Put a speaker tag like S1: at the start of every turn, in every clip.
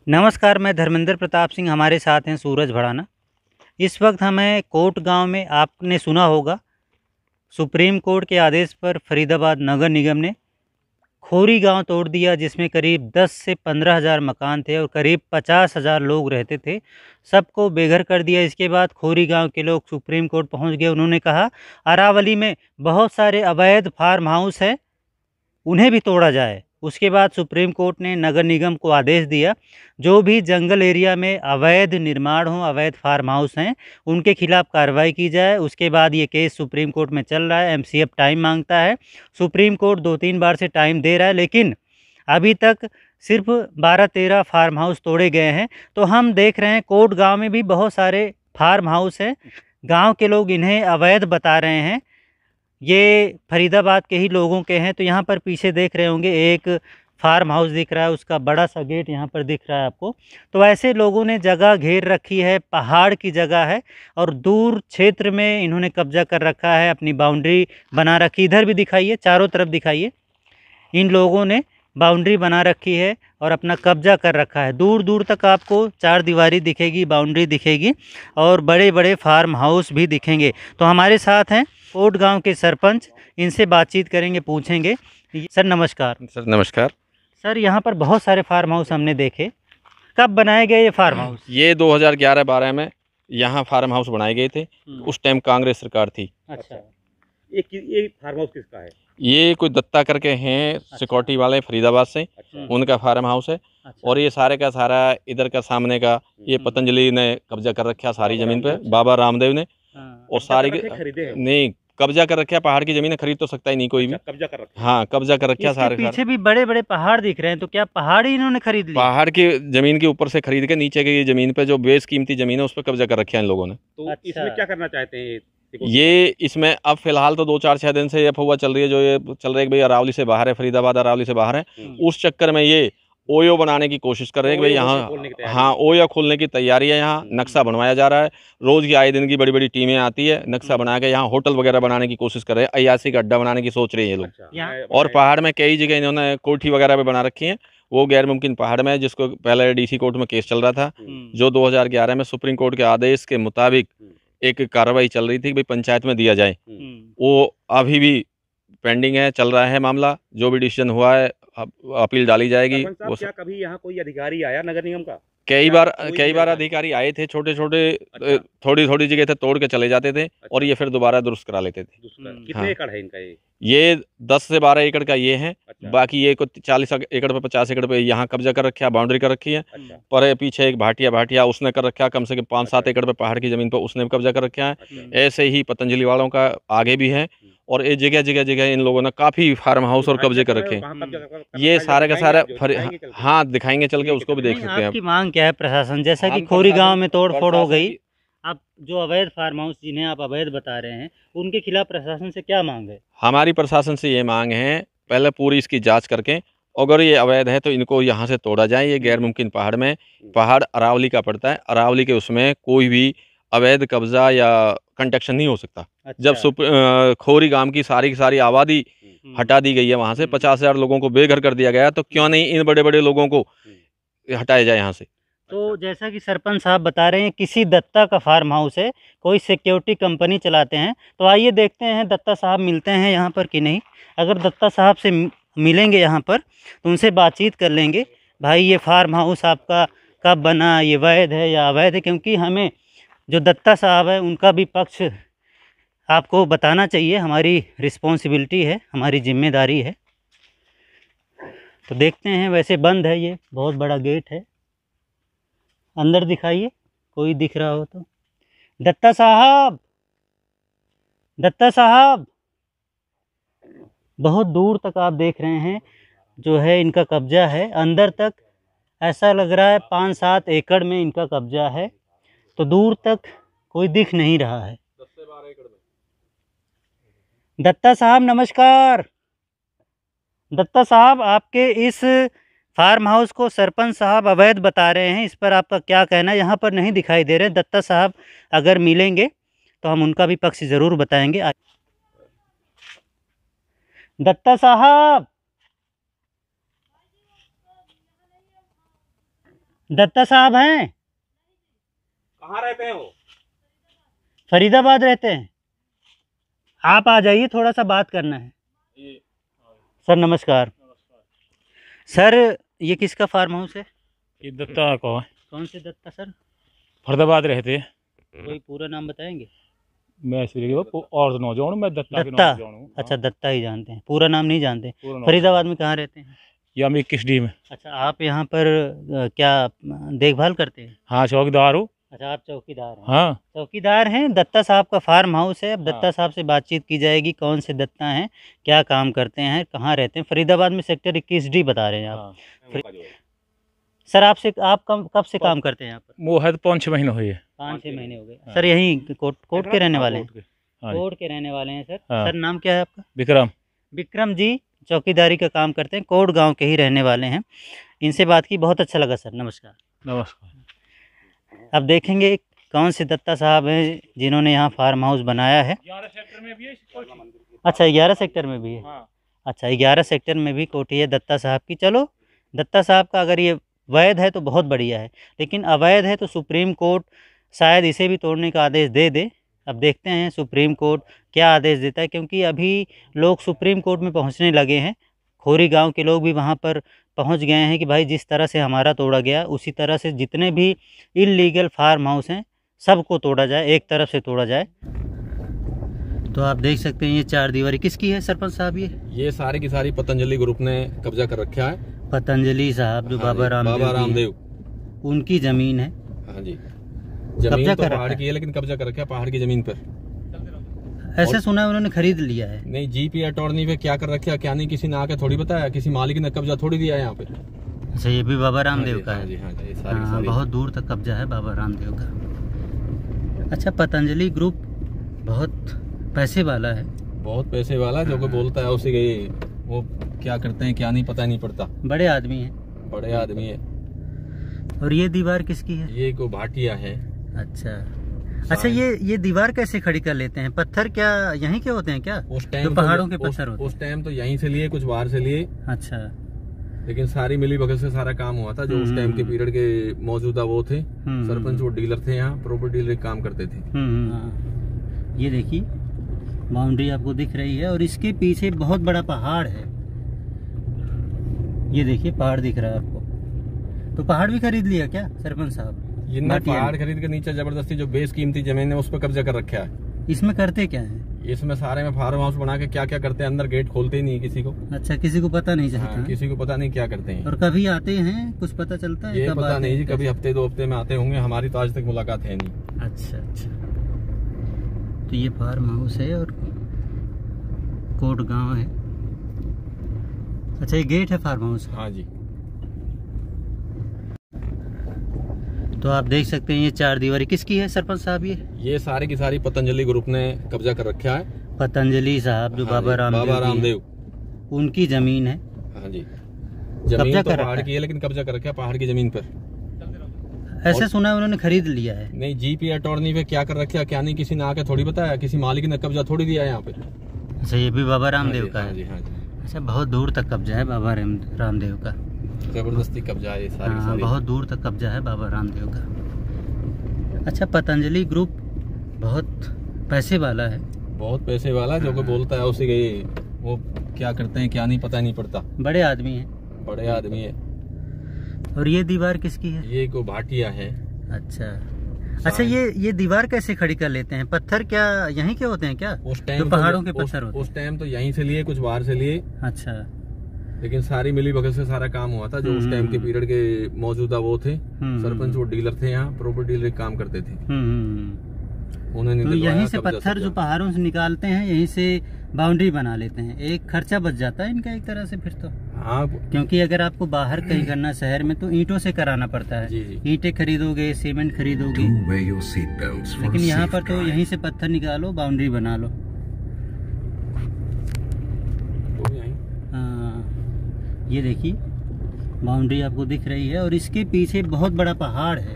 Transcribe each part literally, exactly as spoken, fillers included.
S1: नमस्कार, मैं धर्मेंद्र प्रताप सिंह, हमारे साथ हैं सूरज भड़ाना। इस वक्त हमें कोट गांव में, आपने सुना होगा, सुप्रीम कोर्ट के आदेश पर फरीदाबाद नगर निगम ने खोरी गांव तोड़ दिया, जिसमें करीब दस से पंद्रह हज़ार मकान थे और करीब पचास हज़ार लोग रहते थे। सबको बेघर कर दिया। इसके बाद खोरी गांव के लोग सुप्रीम कोर्ट पहुंच गए। उन्होंने कहा अरावली में बहुत सारे अवैध फार्म हाउस है, उन्हें भी तोड़ा जाए। उसके बाद सुप्रीम कोर्ट ने नगर निगम को आदेश दिया, जो भी जंगल एरिया में अवैध निर्माण हो, अवैध फार्म हाउस हैं, उनके खिलाफ कार्रवाई की जाए। उसके बाद ये केस सुप्रीम कोर्ट में चल रहा है। एमसीएफ टाइम मांगता है। सुप्रीम कोर्ट दो तीन बार से टाइम दे रहा है, लेकिन अभी तक सिर्फ बारह तेरह फार्म हाउस तोड़े गए हैं। तो हम देख रहे हैं कोट गाँव में भी बहुत सारे फार्म हाउस हैं। गाँव के लोग इन्हें अवैध बता रहे हैं। ये फरीदाबाद के ही लोगों के हैं। तो यहाँ पर पीछे देख रहे होंगे एक फार्म हाउस दिख रहा है, उसका बड़ा सा गेट यहाँ पर दिख रहा है आपको। तो ऐसे लोगों ने जगह घेर रखी है, पहाड़ की जगह है और दूर क्षेत्र में इन्होंने कब्जा कर रखा है, अपनी बाउंड्री बना रखी। इधर भी दिखाइए, चारों तरफ दिखाइए। इन लोगों ने बाउंड्री बना रखी है और अपना कब्जा कर रखा है। दूर दूर तक आपको चार दीवारी दिखेगी, बाउंड्री दिखेगी और बड़े बड़े फार्म हाउस भी दिखेंगे। तो हमारे साथ हैं कोट गांव के सरपंच, इनसे बातचीत करेंगे, पूछेंगे। सर नमस्कार।
S2: सर नमस्कार।
S1: सर यहाँ पर बहुत सारे फार्म हाउस हमने देखे, कब बनाए गए ये फार्म हाउस?
S2: ये दो हज़ार ग्यारह बारह में यहाँ फार्म हाउस बनाए गए थे। उस टाइम कांग्रेस सरकार थी।
S1: अच्छा,
S3: ये कि- ये फार्म हाउस किसका है?
S2: ये कोई दत्ता करके हैं, सिक्योरिटी वाले फरीदाबाद से।
S3: अच्छा।
S2: उनका फार्म हाउस है।
S1: अच्छा।
S2: और ये सारे का सारा इधर का सामने का ये
S1: हम्म।
S2: पतंजलि ने कब्जा कर रखा सारी जमीन पे, बाबा रामदेव ने।
S1: हाँ।
S2: और
S3: कब्जा
S2: सारी
S3: कर रखे, खरीदे हैं?
S2: नहीं, कब्जा कर रखा, पहाड़ की जमीन खरीद तो सकता ही नहीं कोई भी।
S3: अच्छा, कब्जा कर रखा।
S2: हाँ, कब्जा कर रखा
S1: इसके
S2: सारे
S1: पीछे भी बड़े बड़े पहाड़ दिख रहे हैं, तो क्या पहाड़ ही इन्होंने खरीद लिए?
S2: पहाड़ की जमीन के ऊपर से खरीद के नीचे की जमीन पे जो बेस कीमती जमीन है उस पर कब्जा कर रखा है इन लोगों ने।
S3: तो
S1: अच्छा।
S3: इसमें क्या करना चाहते हैं देखो?
S2: ये इसमें अब फिलहाल तो दो चार छह दिन से ये अफवाह चल रही है, जो ये चल रहा है कि भाई अरावली से बाहर है, फरीदाबाद अरावली से बाहर है।
S3: हम्म।
S2: उस चक्कर में ये ओयो बनाने की कोशिश कर रहे हैं कि भाई
S3: ओयो
S2: यहाँ,
S3: खोलने की तैयारी
S2: हाँ, ओयो खोलने की तैयारी है। यहाँ
S3: हम्म।
S2: नक्शा बनवाया जा रहा है। रोज की आए दिन की बड़ी बड़ी टीमें आती है, नक्शा बना के यहाँ होटल वगैरह बनाने की कोशिश कर रहे हैं। अयासी का अड्डा बनाने की सोच रहे हैं ये लोग।
S3: अच्छा,
S1: यहाँ-
S3: मैं-
S2: और
S3: मैं-
S2: पहाड़ में कई जगह इन्होंने कोठी वगैरह भी बना रखी है। वो गैर मुमकिन पहाड़ में है, जिसको पहले डीसी कोर्ट में केस चल रहा था,
S1: हम्म।
S2: जो दो हज़ार ग्यारह में सुप्रीम कोर्ट के आदेश के मुताबिक
S3: हम्म।
S2: एक कार्रवाई चल रही थी कि भाई पंचायत में दिया जाए।
S1: हम्म।
S2: वो अभी भी पेंडिंग है, चल रहा है मामला। जो भी डिसीजन हुआ है अब अपील डाली जाएगी।
S3: सरपंच साहब,
S2: वो
S3: क्या कभी यहाँ कोई अधिकारी आया नगर निगम का?
S2: कई
S3: क्या
S2: बार
S3: कोई
S2: कई
S3: भी
S2: बार
S3: अधिकारी?
S2: अधिकारी आए थे, छोटे छोटे
S3: अच्छा।
S2: थोड़ी थोड़ी जगह थे, तोड़ के चले जाते थे और ये फिर दोबारा दुरुस्त करा लेते थे।
S3: दूसरा
S1: हम्म।
S3: कितने
S2: हाँ।
S3: एकड़ है इनका ये?
S2: ये दस से बारह एकड़ का ये है।
S3: अच्छा।
S2: बाकी ये को चालीस एकड़ पे, पचास एकड़ पे यहाँ कब्जा कर रखा है, बाउंड्री कर रखी है।
S3: अच्छा।
S2: पर पीछे एक भाटिया भाटिया उसने कर रखा है, कम से कम पाँच सात
S3: अच्छा।
S2: एकड़ पे पहाड़ की जमीन पर उसने भी कब्जा कर रखा है।
S3: अच्छा।
S2: ऐसे ही पतंजलि वालों का आगे भी है। और ये जगह जगह जगह इन लोगों ने काफी फार्म हाउस और कब्जे कर रखे हैं।
S3: कहाँ कब्जा कर- कर
S2: ये
S3: रखा है,
S2: सारे का
S3: दिखाएंगे
S2: सारा
S3: आप जो,
S2: फर...
S3: दिखाएंगे चल के?
S2: हाँ, दिखाएंगे चल के,
S3: ठीक है,
S2: उसको भी देख
S1: नहीं,
S2: सकते हैं
S1: आपकी
S2: आप।
S1: मांग क्या है प्रशासन, जैसा कि
S2: हम
S1: खोरी
S2: प्रशासन-
S1: गांव में तोड़ फोड़ हो
S2: प्रशासन
S1: गई,
S2: की-
S1: आप जो अवैध फार्म हाउस जिन्हें आप अवैध बता रहे हैं, उनके खिलाफ प्रशासन से क्या मांग है?
S2: हमारी प्रशासन से ये मांग है, पहले पूरी इसकी जांच करके अगर ये अवैध है तो इनको यहाँ से तोड़ा जाए। ये गैर मुमकिन पहाड़ में, पहाड़ अरावली का पड़ता है, अरावली के उसमें कोई भी अवैध कब्जा या कंस्ट्रक्शन नहीं हो सकता।
S1: अच्छा।
S2: जब सुप अ, खोरी गांव की सारी की सारी आबादी
S1: हम्म।
S2: हटा दी गई है, वहाँ से
S1: हम्म।
S2: पचास हजार लोगों को बेघर कर दिया गया, तो क्यों नहीं इन बड़े बड़े लोगों को हटाया जाए यहाँ से।
S1: तो जैसा कि सरपंच साहब बता रहे हैं, किसी दत्ता का फार्म हाउस है, कोई सिक्योरिटी कंपनी चलाते हैं। तो आइए देखते हैं दत्ता साहब मिलते हैं यहाँ पर कि नहीं। अगर दत्ता साहब से मि- मिलेंगे यहाँ पर तो उनसे बातचीत कर लेंगे, भाई ये फार्म हाउस आपका कब बना, ये वैध है या अवैध है, क्योंकि हमें जो दत्ता साहब है उनका भी पक्ष आपको बताना चाहिए। हमारी रिस्पॉन्सिबिलिटी है, हमारी जिम्मेदारी है। तो देखते हैं। वैसे बंद है, ये बहुत बड़ा गेट है। अंदर दिखाइए, कोई दिख रहा हो तो। दत्ता साहब, दत्ता साहब, बहुत दूर तक आप देख रहे हैं जो है इनका कब्जा है, अंदर तक ऐसा लग रहा है पाँच सात एकड़ में इनका कब्जा है। तो दूर तक कोई दिख नहीं रहा है। दत्ता साहब नमस्कार। दत्ता साहब, आपके इस फार्म हाउस को सरपंच साहब अवैध बता रहे हैं, इस पर आपका क्या कहना है? यहाँ पर नहीं दिखाई दे रहे। दत्ता साहब अगर मिलेंगे तो हम उनका भी पक्ष ज़रूर बताएंगे। दत्ता साहब, दत्ता साहब हैं?
S3: कहाँ रहते हैं वो?
S1: फरीदाबाद रहते हैं। आप आ जाइए, थोड़ा सा बात करना है। सर नमस्कार। सर ये किसका फार्म हाउस है?
S4: ये दत्ता को है।
S1: कौन से दत्ता सर?
S4: फरीदाबाद रहते हैं।
S1: कोई पूरा नाम बताएंगे?
S4: मैं इसलिए और नौ जाऊँ, मैं दत्ता के
S1: दत्ता?
S4: नाम जानूँ।
S1: अच्छा दत्ता ही जानते हैं, पूरा नाम नहीं जानते।
S4: पूरा नाम
S1: फरीदाबाद में कहाँ रहते हैं?
S4: या मैं इक्कीस डी में।
S1: अच्छा आप यहाँ पर अ, क्या देखभाल करते हैं?
S4: हाँ चौकीदार हूँ।
S1: अच्छा आप चौकीदार हैं?
S4: हाँ
S1: चौकीदार हैं। दत्ता साहब का फार्म हाउस है। अब दत्ता
S4: हाँ।
S1: साहब से बातचीत की जाएगी, कौन से दत्ता हैं, क्या काम करते हैं, कहाँ रहते हैं। फरीदाबाद में सेक्टर इक्कीस डी बता रहे हैं आप।
S4: हाँ।
S3: उनका जो है।
S1: सर आपसे आप कब कब से काम करते हैं यहाँ पर?
S4: वो है तो पाँच छः महीने हुए है।
S1: पाँच छः महीने हो गए।
S4: हाँ।
S1: सर यहीं कोट कोट के रहने वाले हैं?
S4: कोर्ट के। हाँ जी।
S1: कोट के रहने वाले हैं सर।
S4: हाँ।
S1: सर नाम क्या है आपका?
S4: विक्रम।
S1: विक्रम जी चौकीदारी का काम करते हैं, कोट गांव के ही रहने वाले हैं। इनसे बात की, बहुत अच्छा लगा सर। नमस्कार।
S4: नमस्कार।
S1: अब देखेंगे कौन से दत्ता साहब हैं जिन्होंने यहाँ फार्म हाउस बनाया है।
S4: ग्यारह सेक्टर में भी है।
S1: अच्छा ग्यारह सेक्टर में भी है।
S4: हाँ।
S1: अच्छा ग्यारह सेक्टर में भी कोठी है दत्ता साहब की। चलो दत्ता साहब का अगर ये वैध है तो बहुत बढ़िया है, लेकिन अवैध है तो सुप्रीम कोर्ट शायद इसे भी तोड़ने का आदेश दे दे। अब देखते हैं सुप्रीम कोर्ट क्या आदेश देता है, क्योंकि अभी लोग सुप्रीम कोर्ट में पहुंचने लगे हैं। खोरी गांव के लोग भी वहां पर पहुंच गए हैं कि भाई जिस तरह से हमारा तोड़ा गया उसी तरह से जितने भी इल्लीगल फार्म हाउस हैं सबको तोड़ा जाए, एक तरफ से तोड़ा जाए। तो आप देख सकते हैं ये चार दीवारी किसकी है सरपंच साहब? ये
S2: ये सारी की सारी पतंजलि ग्रुप ने कब्जा कर रखा है।
S1: पतंजलि साहब जो
S2: हाँ
S1: बाबा
S2: जी,
S1: रामदेव
S2: बाबा
S1: जी हैं,
S2: रामदेव
S1: उनकी जमीन है।
S2: हाँ जी, जमीन
S1: कब्जा
S2: तो
S1: कर
S2: पहाड़
S1: रखा
S2: की है, लेकिन कब्जा कर रखा है पहाड़ की जमीन पर।
S1: ऐसे सुना है उन्होंने खरीद लिया है।
S2: नहीं, जीपी अटॉर्नी पे क्या कर रखा क्या नहीं किसी ने आके थोड़ी बताया, किसी मालिक ने कब्जा थोड़ी दिया है यहाँ पे।
S1: अच्छा ये भी बाबा रामदेव का
S2: हाँ जी,
S1: है।
S2: हाँ जी, ये सारी की
S1: हाँ,
S2: सारी।
S1: बहुत दूर तक कब्जा है बाबा रामदेव का। अच्छा पतंजलि ग्रुप बहुत पैसे वाला है।
S2: बहुत पैसे वाला, जो कोई बोलता है उसी के वो क्या करते हैं क्या नहीं पता नहीं पड़ता।
S1: बड़े आदमी हैं।
S2: बड़े आदमी है।
S1: और ये दीवार किसकी है?
S2: ये को भाटिया है।
S1: अच्छा अच्छा ये ये दीवार कैसे खड़ी कर लेते हैं? पत्थर क्या यहीं के होते हैं क्या?
S2: उस
S1: जो
S2: टाइम
S1: पहाड़ों के
S2: उस,
S1: पत्थर होते
S2: उस टाइम तो यहीं से लिए, कुछ बाहर से लिए,
S1: हैं। अच्छा
S2: लेकिन सारी मिली भगत से सारा काम हुआ था। जो उस टाइम के पीरियड के मौजूदा वो थे
S1: हम्म,
S2: सरपंच, वो डीलर थे यहाँ, प्रॉपर्टी डीलर काम करते थे।
S1: हम्म हाँ। ये देखिए बाउंड्री आपको दिख रही है और इसके पीछे बहुत बड़ा पहाड़ है। ये देखिए पहाड़ दिख रहा है आपको। तो पहाड़ भी खरीद लिया क्या सरपंच साहब?
S2: ये
S1: भाटिया
S2: पहाड़
S1: ने।
S2: खरीद के नीचे जबरदस्ती जो बेस कीमती जमीन है उस पर कब्जा कर रखा है।
S1: इसमें करते क्या है?
S2: इसमें सारे में फार्म हाउस बना के क्या क्या करते हैं, अंदर गेट खोलते ही नहीं है किसी को।
S1: अच्छा किसी को पता नहीं चलता
S2: हाँ,
S1: है?
S2: किसी को पता नहीं क्या करते हैं।
S1: और कभी आते हैं कुछ पता चलता है?
S2: ये
S1: कब
S2: पता
S1: आते
S2: नहीं जी,
S1: हैं?
S2: कभी हफ्ते दो हफ्ते में आते होंगे, हमारी तो आज तक मुलाकात है नहीं।
S1: अच्छा अच्छा तो ये फार्म हाउस है और कोट गांव है। अच्छा ये गेट है फार्म हाउस का।
S2: हाँ जी,
S1: तो आप देख सकते हैं ये चार दीवारी किसकी है सरपंच साहब? ये
S2: ये सारी की सारी पतंजलि ग्रुप ने कब्जा कर रखा है।
S1: पतंजलि साहब जो
S2: हाँ
S1: बाबा
S2: जी,
S1: रामदेव
S2: बाबा
S1: जी हैं,
S2: रामदेव
S1: उनकी जमीन है।
S2: हाँ जी, जमीन
S1: कब्जा
S2: तो
S1: कर
S2: पहाड़
S1: रखा
S2: की है, लेकिन कब्जा कर रखा है पहाड़ की जमीन पर।
S1: ऐसे सुना है उन्होंने खरीद लिया है।
S2: नहीं, जीपी अटॉर्नी पे क्या कर रखा क्या नहीं किसी ने आके थोड़ी बताया, किसी मालिक ने कब्जा थोड़ी दिया है यहाँ पे।
S1: अच्छा ये भी बाबा
S2: हाँ
S1: रामदेव
S2: जी,
S1: का
S2: हाँ
S1: है।
S2: जी, हाँ जी,
S1: अच्छा बहुत दूर तक कब्जा है बाबा राम रामदेव का।
S2: जबरदस्ती कब्जा है ये सारी की
S1: हाँ
S2: सारी।
S1: बहुत दूर तक कब्जा है बाबा रामदेव का। अच्छा पतंजलि ग्रुप बहुत पैसे वाला है।
S2: बहुत पैसे वाला, जो कोई बोलता है उसी के वो क्या करते हैं क्या नहीं पता नहीं पड़ता।
S1: बड़े आदमी हैं।
S2: बड़े आदमी है।
S1: और ये दीवार किसकी है?
S2: ये को भाटिया है।
S1: अच्छा अच्छा ये ये दीवार कैसे खड़ी कर लेते हैं? पत्थर क्या यहीं के होते हैं क्या?
S2: उस
S1: जो
S2: टाइम
S1: पहाड़ों के
S2: तो,
S1: पत्थर
S2: उस,
S1: होते
S2: उस टाइम तो यहीं से लिए, कुछ बाहर से लिए,
S1: हैं। अच्छा
S2: लेकिन सारी मिली भगत से सारा काम हुआ था। जो उस टाइम के पीरियड के मौजूदा वो थे सरपंच, वो डीलर थे यहाँ, प्रॉपर्टी डीलर काम करते थे।
S1: हम्म
S2: उन्होंने
S1: तो
S2: दिलवाया
S1: यहीं से
S2: कब्जा
S1: पत्थर जो
S2: सब्जा।
S1: पहाड़ों से निकालते हैं यहीं से बाउंड्री बना लेते हैं। एक खर्चा बच जाता है इनका एक तरह से फिर तो,
S2: हाँ
S1: क्योंकि अगर आपको बाहर कहीं करना शहर में तो ईंटों से कराना पड़ता है।
S2: जी जी।
S1: ईंटें खरीदोगे, सीमेंट खरीदोगे,
S5: Do wear your seatbelts for
S1: लेकिन
S5: a
S1: यहाँ
S5: safe
S1: पर तो
S5: drive.
S1: यहीं से पत्थर निकालो, बाउंड्री बना लो।
S2: तो यहीं
S1: हाँ ये देखिए बाउंड्री आपको दिख रही है और इसके पीछे बहुत बड़ा पहाड़ है।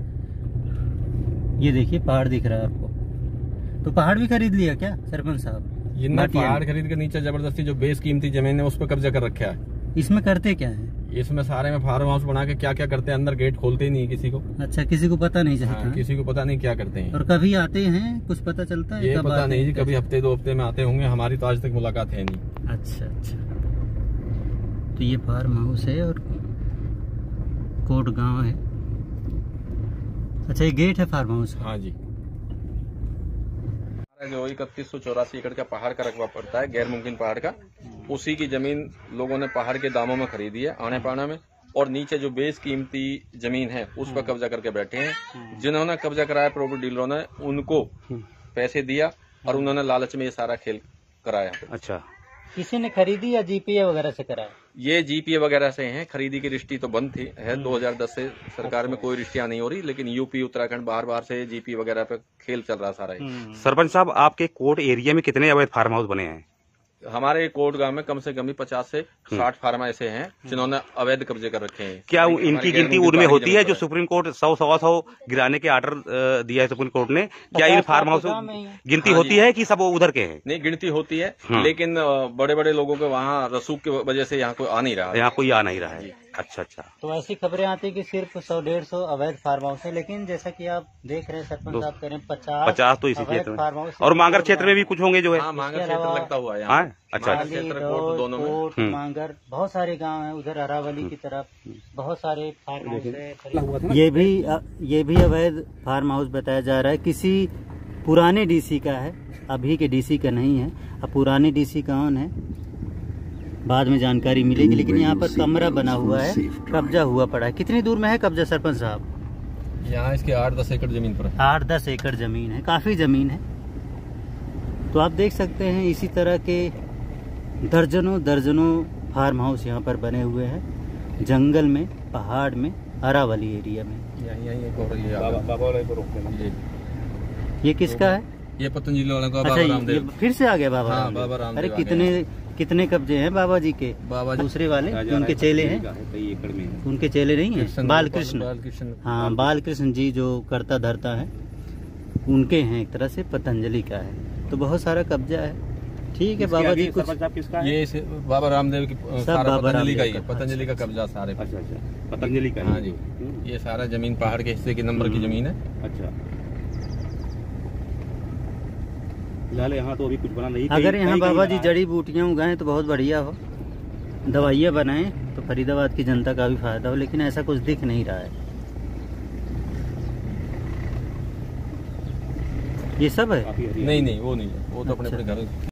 S1: ये देखिए पहाड़ दिख रहा है आपको। तो पहाड़ भी खरीद लिया क्या सरपंच साहब?
S2: ये
S1: भाटिया ने।
S2: पहाड़ खरीद के नीचे जबरदस्ती जो बेस कीमती जमीन है उस पर कब्जा कर रखा है।
S1: इसमें करते क्या है?
S2: इसमें सारे में फार्म हाउस बना के क्या क्या करते हैं, अंदर गेट खोलते ही नहीं किसी को।
S1: अच्छा, किसी को पता नहीं चलता।
S2: हाँ, किसी को पता नहीं क्या करते हैं।
S1: और कभी आते हैं, कुछ पता चलता है?
S2: ये पता नहीं जी, कभी हफ्ते दो हफ्ते में आते होंगे, हमारी तो आज तक मुलाकात है नहीं।
S1: अच्छा अच्छा, तो ये फार्म हाउस है और कोट गांव है। अच्छा, ये गेट है फार्म हाउस का?
S2: हाँ जी। जो इकतीस सौ चौरासी एकड़ का पहाड़ का रकबा पड़ता है, गैर मुमकिन पहाड़ का, उसी की जमीन लोगों ने पहाड़ के दामों में खरीदी है आने पाना में, और नीचे जो बेस कीमती जमीन है उस पर कब्जा करके बैठे हैं। जिन्होंने कब्जा कराया प्रॉपर्टी डीलरों ने, उनको पैसे दिया और उन्होंने लालच में ये सारा खेल कराया।
S1: अच्छा, किसी ने खरीदी या जीपीए वगैरह से कराया?
S2: ये जीपीए वगैरह से हैं। खरीदी की रिश्ती तो बंद थी है, दो हज़ार दस से सरकार में कोई रिश्तियां नहीं हो रही, लेकिन यूपी उत्तराखंड बार बार से जीपी वगैरह पे खेल चल रहा सारा ही।
S6: सरपंच साहब, आपके कोट एरिया में कितने अवैध फार्म हाउस बने हैं?
S2: हमारे कोट गांव में कम से कम पचास से साठ फार्म ऐसे हैं जिन्होंने अवैध कब्जे कर रखे हैं।
S6: क्या इनकी गिनती उनमें होती है जो सुप्रीम कोर्ट सौ सवा सौ गिराने के ऑर्डर दिया है सुप्रीम कोर्ट ने? क्या इन फार्म हाउस गिनती होती है कि सब उधर के हैं?
S2: नहीं, गिनती होती है, लेकिन बड़े बड़े लोगों के वहाँ रसूख की वजह से यहाँ कोई आ नहीं रहा।
S6: यहाँ कोई आ नहीं रहा है। अच्छा अच्छा,
S1: तो ऐसी खबरें आती कि सिर्फ सौ डेढ़ सौ अवैध फार्म हाउस है, लेकिन जैसा कि आप देख रहे हैं सरपंच साहब कह रहे हैं पचास
S6: पचास तो इसी क्षेत्र में, और मांगर क्षेत्र में भी कुछ होंगे जो है।
S2: हाँ, मांगर क्षेत्र लगता हुआ है यहाँ।
S6: अच्छा,
S2: क्षेत्र कोट दोनों में।
S1: कोट, मांगर, बहुत सारे गांव हैं उधर अरावली की तरफ, बहुत सारे फार्म हाउस है। ये भी ये भी अवैध फार्म हाउस बताया जा रहा है, किसी पुराने डीसी का है, अभी के डीसी का नहीं है। अब पुराने डीसी कौन है बाद में जानकारी मिलेगी, लेकिन यहाँ पर कमरा बना हुआ है, कब्जा हुआ पड़ा है। कितनी दूर में है कब्जा सरपंच साहब?
S2: यहाँ इसके आठ दस एकड़ जमीन पर है।
S1: आठ दस एकड़ जमीन है, काफी जमीन है। तो आप देख सकते हैं इसी तरह के दर्जनों दर्जनों फार्म हाउस यहाँ पर बने हुए हैं, जंगल में, पहाड़ में, अरावली एरिया में।
S2: यहीं यहीं एक और ये बाबा बाबा वाले को रोकते हैं।
S1: ये किसका है?
S2: ये पतंजलि वाले का,
S1: अच्छा,
S2: बाबा
S1: ये
S2: रामदेव।
S1: फिर से आ गया बाबा
S2: हाँ,
S1: रामदेव।
S2: बाबा रामदेव
S1: अरे
S2: आ
S1: कितने कितने कब्जे हैं बाबा जी के?
S2: बाबा जी
S1: दूसरे वाले उनके चेले हैं, उनके चेले नहीं है? बालकृष्ण,
S2: बालकृष्ण,
S1: हाँ, बालकृष्ण जी जो करता धरता है, उनके हैं, एक तरह से पतंजलि का है। तो बहुत सारा कब्जा है। ठीक है बाबा जी, कुछ
S2: ये बाबा रामदेव की सारा पतंजलि का ही है, पतंजलि का कब्जा सारे।
S6: अच्छा अच्छा, पतंजलि का?
S2: हाँ जी, ये सारा जमीन पहाड़ के हिस्से की नंबर की जमीन है।
S6: अच्छा, फिलहाल यहाँ तो अभी कुछ बना नहीं।
S1: अगर यहाँ बाबा जी जड़ी बूटियाँ उगाएं तो बहुत बढ़िया हो, दवाइयाँ बनाएं तो फरीदाबाद की जनता का भी फायदा हो, लेकिन ऐसा कुछ दिख नहीं रहा है। ये सब है?
S2: नहीं नहीं, वो नहीं है, वो तो अपने अपने घर